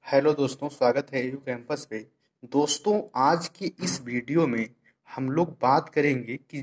Hello दोस्तों, स्वागत है यू कैंपस पे। दोस्तों, आज की इस वीडियो में हम लोग बात करेंगे कि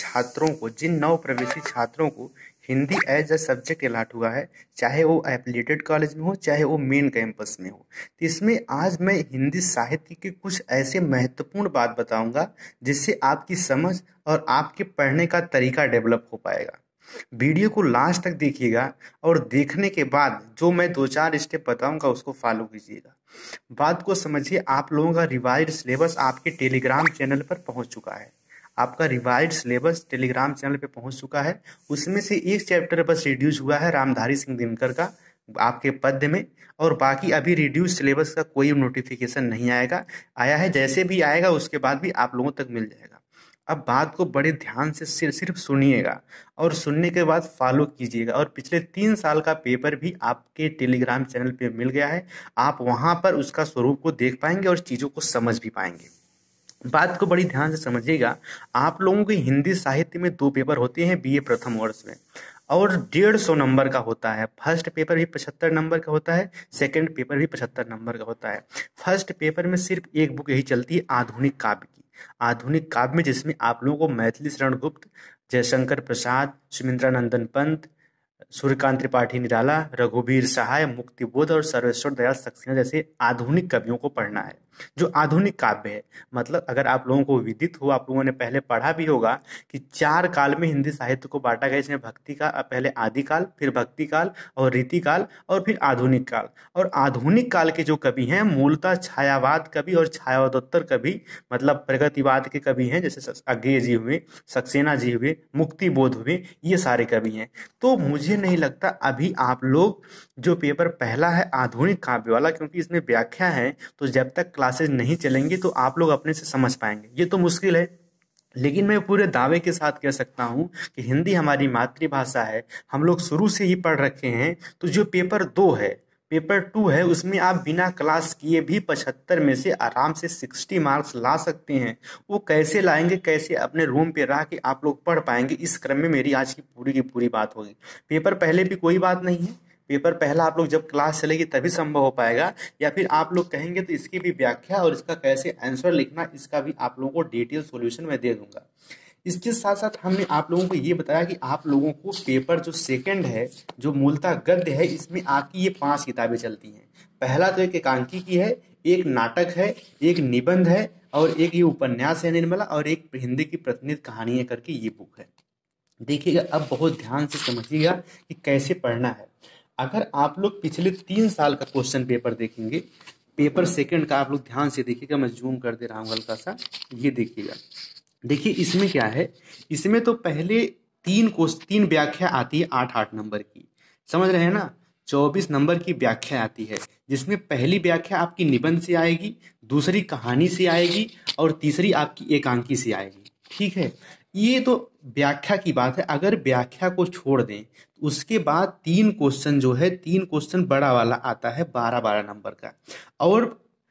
जिन नव प्रवेशी छात्रों को Hindi as a subject allot हुआ है, चाहे वो एफिलिएटेड कॉलेज में हो चाहे वो मेन कैंपस में हो, तो इसमें आज मैं हिंदी साहित्य के कुछ ऐसे महत्वपूर्ण बात बताऊंगा जिससे आपकी समझ और आपके पढ़ने का तरीका डेवलप हो पाएगा। वीडियो को लास्ट तक देखिएगा और देखने के बाद जो मैं दो चार स्टेप बताऊंगा उसको फॉलो कीजिएगा। बात को समझिए। आप लोगों का रिवाइज्ड सिलेबस आपके टेलीग्राम चैनल पर पहुंच चुका है। आपका रिवाइज्ड सिलेबस टेलीग्राम चैनल पे पहुंच चुका है। उसमें से एक चैप्टर बस रिड्यूस हुआ है, रामधारी सिंह दिनकर का, आपके पद्य में। और बाकी अभी रिड्यूस सिलेबस का कोई नोटिफिकेशन नहीं आया है। जैसे भी आएगा उसके बाद भी आप लोगों तक मिल जाएगा। अब बात को बड़े ध्यान से सिर्फ सुनिएगा और सुनने के बाद फॉलो कीजिएगा। और पिछले 3 साल का पेपर भी आपके टेलीग्राम चैनल पे मिल गया है। आप वहां पर उसका स्वरूप को देख पाएंगे और चीजों को समझ भी पाएंगे। बात को बड़ी ध्यान से समझिएगा। आप लोगों के हिंदी साहित्य में 2 पेपर होते हैं बीए प्रथम वर्ष में, और 150 नंबर का होता है। फर्स्ट पेपर भी 75 नंबर का होता है, सेकंड पेपर भी 75 नंबर का होता है। फर्स्ट पेपर में सिर्फ एक बुक यही चलती है, आधुनिक काव्य की। आधुनिक काव्य में जिसमें आप लोगों को मैथिली शरण गुप्त, जयशंकर प्रसाद, सुमित्रानंदन पंत, सूर्यकांत त्रिपाठी निराला, रघुवीर सहाय, मुक्तिबोध और सर्वेश्वर दयाल सक्सेना जैसे आधुनिक कवियों को पढ़ना है, जो आधुनिक काव्य है। मतलब अगर आप लोगों को विदित हो, आप लोगों ने पहले पढ़ा भी होगा कि 4 काल में हिंदी साहित्य को बांटा गया। इसमें भक्ति का पहले आदिकाल, फिर भक्ति काल और रीतिकाल और फिर आधुनिक काल। और आधुनिक काल के जो कवि हैं मूलतः छायावाद कवि और छायावादोत्तर कवि, मतलब प्रगतिवाद के कवि हैं, जैसे अज्ञेय जी हुए, सक्सेना जी हुए, मुक्तिबोध हुए, ये सारे कवि हैं। तो मुझे नहीं लगता अभी आप लोग जो पेपर पहला है आधुनिक काव्य वाला, क्योंकि इसमें व्याख्या है, तो जब तक क्लासेस नहीं चलेंगी तो आप लोग अपने से समझ पाएंगे। ये तो मुश्किल है, लेकिन मैं पूरे दावे के साथ कह सकता हूं कि हिंदी हमारी मातृभाषा है, हम लोग शुरू से ही पढ़ रखे हैं। तो जो पेपर 2 है उसमें आप बिना क्लास किए भी 75 में से आराम से 60 मार्क्स ला सकते हैं। वो कैसे लाएंगे, कैसे अपने रूम पे रह के आप लोग पढ़ पाएंगे, इस क्रम में मेरी आज की पूरी बात होगी। पेपर पहले भी कोई बात नहीं है, पेपर पहला आप लोग जब क्लास चलेगी तभी संभव हो पाएगा, या फिर आप लोग कहेंगे तो इसकी भी व्याख्या और इसका कैसे आंसर लिखना, इसका भी आप लोगों को डिटेल सॉल्यूशन मैं दे दूंगा। इसके साथ साथ हमने आप लोगों को ये बताया कि आप लोगों को पेपर जो सेकंड है, जो मूलतः गद्य है, इसमें आपकी ये 5 किताबें चलती हैं। पहला तो एक एकांकी की है, एक नाटक है, एक निबंध है, और एक ये उपन्यास है निर्मला, और एक हिंदी की प्रतिनिधि कहानियां करके ये बुक है। देखिएगा, अब बहुत ध्यान से समझिएगा कि कैसे पढ़ना है। अगर आप लोग पिछले 3 साल का क्वेश्चन पेपर देखेंगे, पेपर सेकंड का आप लोग ध्यान से देखिएगा। मैं जूम कर दे रहा हूँ हल्का सा, ये देखिएगा। देखिए इसमें क्या है, इसमें तो पहले 3 व्याख्या आती है 8-8 नंबर की, समझ रहे हैं ना। 24 नंबर की व्याख्या आती है, जिसमें पहली व्याख्या आपकी निबंध से आएगी, दूसरी कहानी से आएगी, और तीसरी आपकी एकांकी से आएगी। ठीक है, ये तो व्याख्या की बात है। अगर व्याख्या को छोड़ दें तो उसके बाद 3 क्वेश्चन जो है, 3 क्वेश्चन बड़ा वाला आता है 12-12 नंबर का, और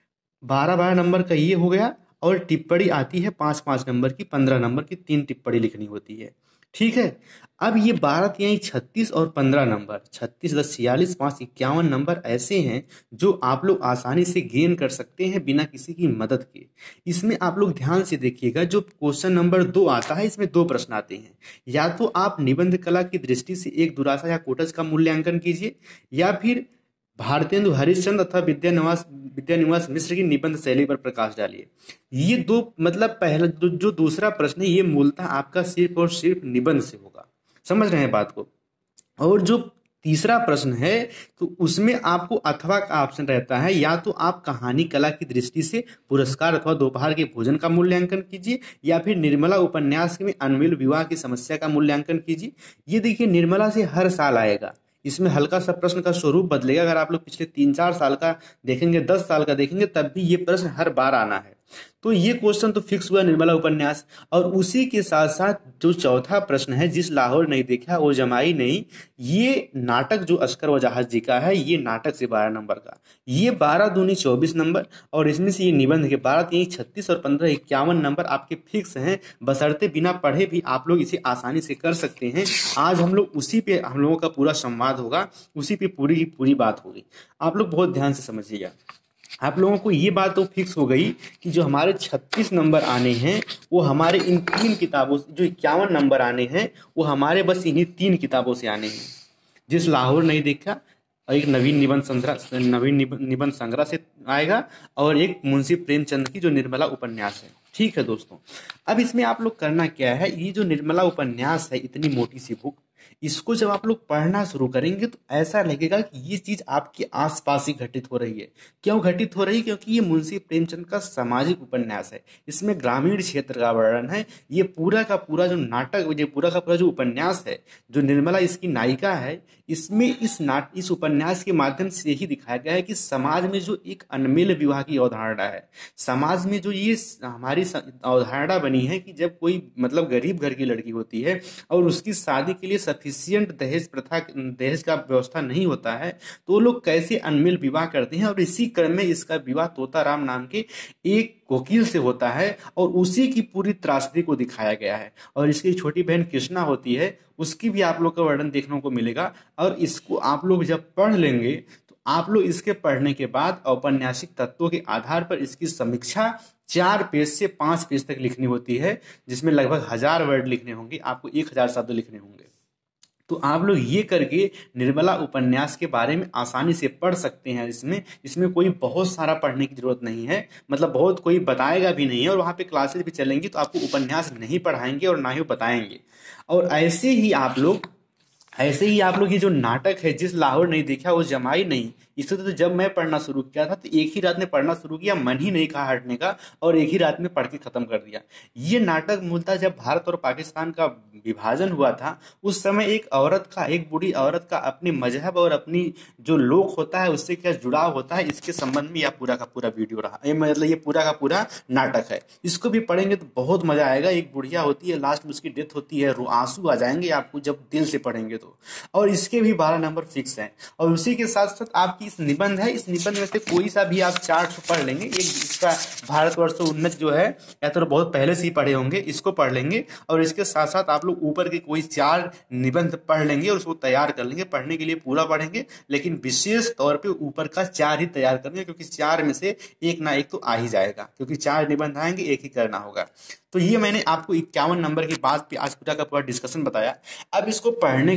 12-12 नंबर का ये हो गया। और टिप्पणी आती है 5-5 नंबर की, 15 नंबर की 3 टिप्पणी लिखनी होती है। ठीक है, अब ये 12 तिहाई 36 और 15 नंबर, 36 10 46 5 51 नंबर ऐसे हैं जो आप लोग आसानी से गेन कर सकते हैं बिना किसी की मदद के। इसमें आप लोग ध्यान से देखिएगा, जो क्वेश्चन नंबर 2 आता है इसमें 2 प्रश्न आते हैं। या तो आप निबंध कला की दृष्टि से एक दुरासा या कोटज का मूल्यांकन कीजिए, या फिर भारतेंदु हरिश्चंद्र अथवा विद्यानिवास मिश्र की निबंध शैली पर प्रकाश डालिए। ये 2 मतलब पहला जो दूसरा प्रश्न है ये मूलतः आपका सिर्फ और सिर्फ निबंध से होगा, समझ रहे हैं बात को। और जो तीसरा प्रश्न है तो उसमें आपको अथवा का ऑप्शन रहता है, या तो आप कहानी कला की दृष्टि से पुरस्कार अथवा दोपहर के भोजन का मूल्यांकन कीजिए, या फिर निर्मला उपन्यास में अनमिल विवाह की समस्या का मूल्यांकन कीजिए। ये देखिए निर्मला से हर साल आएगा। इसमें हल्का सा प्रश्न का स्वरूप बदलेगा। अगर आप लोग पिछले 3-4 साल का देखेंगे, 10 साल का देखेंगे, तब भी ये प्रश्न हर बार आना है। तो ये क्वेश्चन तो फिक्स हुआ निर्मला उपन्यास। और उसी के साथ साथ जो चौथा प्रश्न है, जिस लाहौर नहीं देखा वो जमाई नहीं, ये नाटक जो अस्कर वजाहत जी का है, ये नाटक से 12 नंबर का, ये 12 दूनी 24 नंबर। और इसमें से ये निबंध के 12 तीन 36 और 15 51 नंबर आपके फिक्स हैं। बशर्ते बिना पढ़े भी आप लोग इसे आसानी से कर सकते हैं। आज हम लोग उसी पे हम लोगों का पूरा संवाद होगा, उसी पे पूरी की पूरी बात होगी। आप लोग बहुत ध्यान से समझिएगा। आप लोगों को ये बात तो फिक्स हो गई कि जो हमारे 36 नंबर आने हैं वो हमारे इन 3 किताबों से, जो 51 नंबर आने हैं वो हमारे बस इन्हीं 3 किताबों से आने हैं। जिस लाहौर नहीं देखा, और एक नवीन निबंध संग्रह से आएगा, और एक मुंशी प्रेमचंद की जो निर्मला उपन्यास है। ठीक है दोस्तों, अब इसमें आप लोग करना क्या है, ये जो निर्मला उपन्यास है, इतनी मोटी सी बुक, इसको जब आप लोग पढ़ना शुरू करेंगे तो ऐसा लगेगा कि ये चीज आपके आसपास ही घटित हो रही है। क्यों घटित हो रही है? क्योंकि ये मुंशी प्रेमचंद का सामाजिक उपन्यास है। इसमें ग्रामीण क्षेत्र का वर्णन है। ये पूरा का पूरा जो नाटक, ये पूरा का पूरा जो उपन्यास है, जो निर्मला इसकी नायिका है, इसमें इस उपन्यास के माध्यम से यही दिखाया गया है कि समाज में जो एक अनमेल विवाह की अवधारणा है, समाज में जो ये हमारी अवधारणा बनी है कि जब कोई मतलब गरीब घर की लड़की होती है और उसकी शादी के लिए सफिशियंट दहेज का व्यवस्था नहीं होता है, तो वो लोग कैसे अनमेल विवाह करते हैं। और इसी क्रम में इसका विवाह तोताराम नाम के एक वकील से होता है, और उसी की पूरी त्रासदी को दिखाया गया है। और इसकी छोटी बहन कृष्णा होती है, उसकी भी आप लोग का वर्णन देखने को मिलेगा। और इसको आप लोग जब पढ़ लेंगे तो आप लोग इसके पढ़ने के बाद औपन्यासिक तत्वों के आधार पर इसकी समीक्षा 4 पेज से 5 पेज तक लिखनी होती है, जिसमें लगभग 1000 वर्ड लिखने होंगे, आपको 1000 शब्द लिखने होंगे। तो आप लोग ये करके निर्मला उपन्यास के बारे में आसानी से पढ़ सकते हैं। इसमें इसमें कोई बहुत सारा पढ़ने की जरूरत नहीं है, मतलब बहुत कोई बताएगा भी नहीं है, और वहाँ पे क्लासेस भी चलेंगी तो आपको उपन्यास नहीं पढ़ाएंगे और ना ही बताएंगे। और ऐसे ही आप लोग ये जो नाटक है, जिस लाहौर नहीं देखा वो जमाई नहीं, इसे तो जब मैं पढ़ना शुरू किया था तो एक ही रात में पढ़ना शुरू किया, मन ही नहीं कहा हटने का, और एक ही रात में पढ़ के खत्म कर दिया। ये नाटक मूलतः जब भारत और पाकिस्तान का विभाजन हुआ था, उस समय एक बूढ़ी औरत का अपने मजहब और अपनी जो लोक होता है उससे क्या जुड़ाव होता है, इसके संबंध में यह पूरा का पूरा वीडियो रहा, मतलब ये पूरा का पूरा नाटक है। इसको भी पढ़ेंगे तो बहुत मजा आएगा। एक बुढ़िया होती है, लास्ट में उसकी डेथ होती है, आंसू आ जाएंगे आपको जब दिल से पढ़ेंगे तो। और इसके भी 12 नंबर फिक्स हैं। और उसी के साथ साथ आपकी इस निबंध है, इस निबंध में से कोई सा भी आप 400 पढ़ लेंगे। एक इसका भारतवर्ष उन्नत जो है, या तो बहुत पहले से ही पढ़े होंगे, इसको पढ़ लेंगे। और इसके साथ साथ आप लोग ऊपर के कोई 4 निबंध पढ़ लेंगे और उसको तैयार कर लेंगे। पढ़ने के लिए पूरा पढ़ेंगे, लेकिन विशेष तौर पे ऊपर का 4 ही तैयार करेंगे, क्योंकि 4 में से एक ना एक तो आ ही जाएगा, क्योंकि 4 निबंध आएंगे, एक ही करना होगा। तो ये मैंने आपको 51 नंबर की बात पे आज पूरा का पूरा डिस्कशन बताया। अब इसको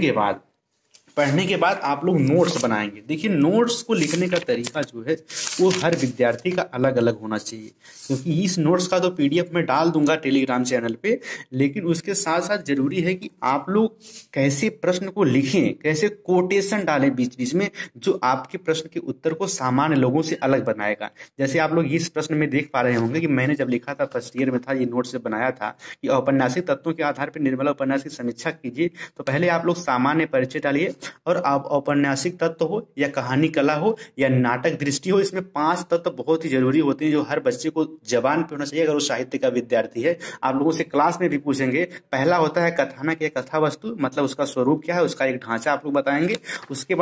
पढ़ने के बाद आप लोग नोट्स बनाएंगे। देखिए, नोट्स को लिखने का तरीका जो है वो हर विद्यार्थी का अलग अलग होना चाहिए, क्योंकि इस नोट्स का तो पीडीएफ में डाल दूंगा टेलीग्राम चैनल पे, लेकिन उसके साथ साथ जरूरी है कि आप लोग कैसे प्रश्न को लिखें, कैसे कोटेशन डालें बीच बीच में, जो आपके प्रश्न के उत्तर को सामान्य लोगों से अलग बनाएगा। जैसे आप लोग इस प्रश्न में देख पा रहे होंगे कि मैंने जब लिखा था, फर्स्ट ईयर में था, ये नोट्स बनाया था कि औपन्यासिक तत्वों के आधार पर निर्मला उपन्यास की समीक्षा कीजिए। तो पहले आप लोग सामान्य परिचय डालिए, और आप औपन्यासिक तत्व हो या कहानी कला हो या नाटक दृष्टि हो, इसमें 5 तत्व बहुत ही जरूरी होते हैं, जो हर बच्चे को जबान पे होना चाहिए अगर वो साहित्य का विद्यार्थी है। आप लोगों से क्लास में भी पूछेंगे। पहला होता है कथानक या कथा वस्तु, मतलब उसका स्वरूप क्या है, उसका एक ढांचा आप लोग बताएंगे। उसके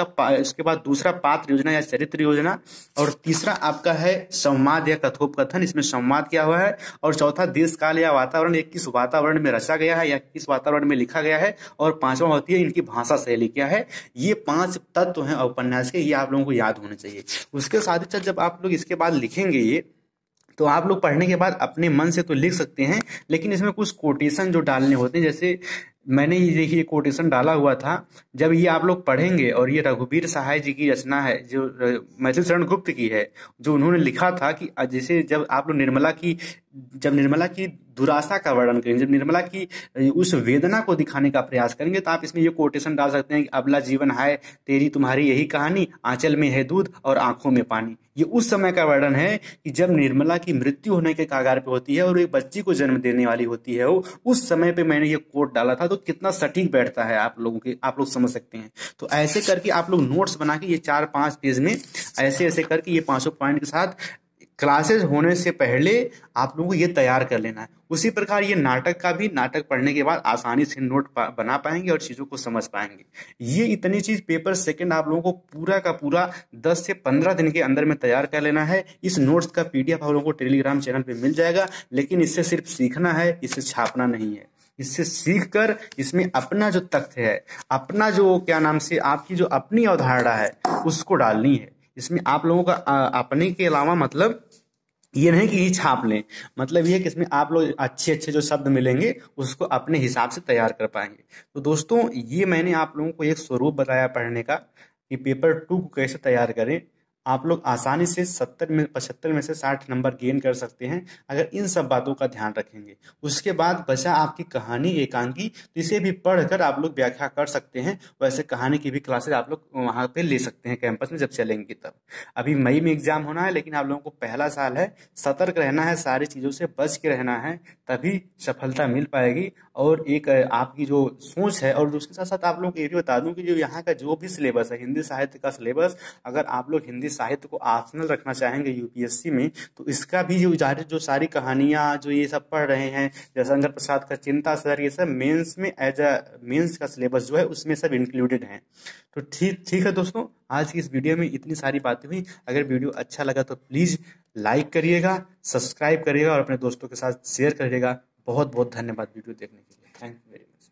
बाद दूसरा पात्र योजना या चरित्र योजना, और तीसरा आपका है संवाद या कथोपकथन, इसमें संवाद क्या हुआ है। और चौथा देश काल या वातावरण, एक किस वातावरण में रचा गया है या किस वातावरण में लिखा गया है। और 5वां होती है इनकी भाषा शैली क्या है। ये 5 तत्व हैं उपन्यास के, ये आप लोगों को याद होने चाहिए। उसके साथ ही साथ जब आप लोग इसके बाद लिखेंगे ये, तो आप लोग पढ़ने के बाद अपने मन से तो लिख सकते हैं, लेकिन इसमें कुछ कोटेशन जो डालने होते हैं, जैसे मैंने ये देखिए कोटेशन डाला हुआ था। जब ये आप लोग पढ़ेंगे, और ये रघुवीर सहाय जी की रचना है, जो मैथिल शरण गुप्त की है, जो उन्होंने लिखा था कि जैसे जब आप लोग निर्मला की दुराशा का वर्णन करेंगे, जब निर्मला की उस वेदना को दिखाने का प्रयास करेंगे, तो आप इसमें ये कोटेशन डाल सकते हैं कि अबला जीवन है तेरी तुम्हारी यही कहानी, आंचल में है दूध और आंखों में पानी। ये उस समय का वर्णन है कि जब निर्मला की मृत्यु होने के कगार पे होती है और एक बच्ची को जन्म देने वाली होती है, वो उस समय पे मैंने ये कोट डाला था। तो कितना सटीक बैठता है आप लोग समझ सकते हैं। तो ऐसे करके आप लोग नोट्स बना के ये 4-5 पेज में ऐसे ऐसे करके ये 500 पॉइंट के साथ क्लासेस होने से पहले आप लोगों को ये तैयार कर लेना है। उसी प्रकार ये नाटक का भी, नाटक पढ़ने के बाद आसानी से नोट बना पाएंगे और चीजों को समझ पाएंगे। ये इतनी चीज पेपर सेकंड आप लोगों को पूरा का पूरा 10 से 15 दिन के अंदर में तैयार कर लेना है। इस नोट्स का पीडीएफ आप लोगों को टेलीग्राम चैनल पे मिल जाएगा, लेकिन इससे सिर्फ सीखना है, इससे छापना नहीं है। इससे सीख कर इसमें अपना जो तथ्य है, अपना जो क्या नाम से आपकी जो अपनी अवधारणा है, उसको डालनी है। इसमें आप लोगों का अपने के अलावा मतलब ये नहीं कि ये छाप लें, मतलब ये है कि इसमें आप लोग अच्छे अच्छे जो शब्द मिलेंगे उसको अपने हिसाब से तैयार कर पाएंगे। तो दोस्तों ये मैंने आप लोगों को एक स्वरूप बताया पढ़ने का कि पेपर 2 को कैसे तैयार करें। आप लोग आसानी से 75 में से 60 नंबर गेन कर सकते हैं अगर इन सब बातों का ध्यान रखेंगे। उसके बाद बचा आपकी कहानी एकांकी, तो इसे भी पढ़कर आप लोग व्याख्या कर सकते हैं। वैसे कहानी की भी क्लासेस आप लोग वहाँ पे ले सकते हैं कैंपस में जब चलेंगे तब। अभी मई में एग्जाम होना है, लेकिन आप लोगों को पहला साल है, सतर्क रहना है, सारी चीज़ों से बच के रहना है, तभी सफलता मिल पाएगी। और एक आपकी जो सोच है, और उसके साथ साथ आप लोगों को ये भी बता दूं कि जो यहाँ का जो भी सिलेबस है, हिंदी साहित्य का सिलेबस, अगर आप लोग हिंदी साहित्य को ऑप्शनल रखना चाहेंगे यूपीएससी में, तो इसका भी जो सारी कहानियां जो ये सब पढ़ रहे हैं, जयशंकर प्रसाद का चिंता सर, ये सब मेंस में एज अ मेंस का सिलेबस जो है उसमें सब इंक्लूडेड है। तो ठीक ठीक है दोस्तों, आज की इस वीडियो में इतनी सारी बातें हुई। अगर वीडियो अच्छा लगा तो प्लीज़ लाइक करिएगा, सब्सक्राइब करिएगा और अपने दोस्तों के साथ शेयर करिएगा। बहुत बहुत धन्यवाद वीडियो देखने के लिए। Thank you very much.